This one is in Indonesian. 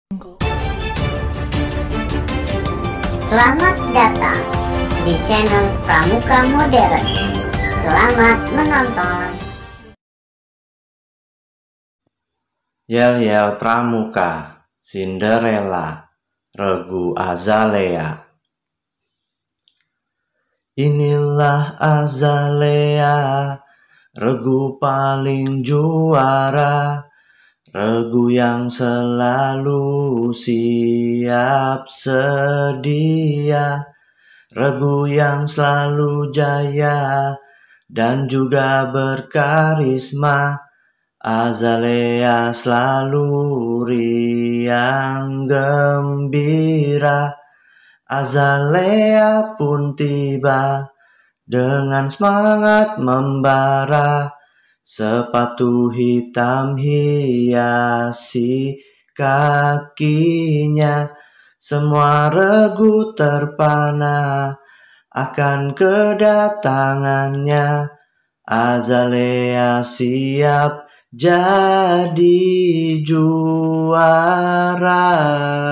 Selamat datang di channel Pramuka Modern. Selamat menonton. Yel-yel Pramuka, Cinderella, Regu Azalea. Inilah Azalea, regu paling juara, regu yang selalu siap sedia, regu yang selalu jaya dan juga berkarisma. Azalea selalu riang gembira. Azalea pun tiba dengan semangat membara. Sepatu hitam hiasi kakinya. Semua regu terpana akan kedatangannya. Azalea siap jadi juara.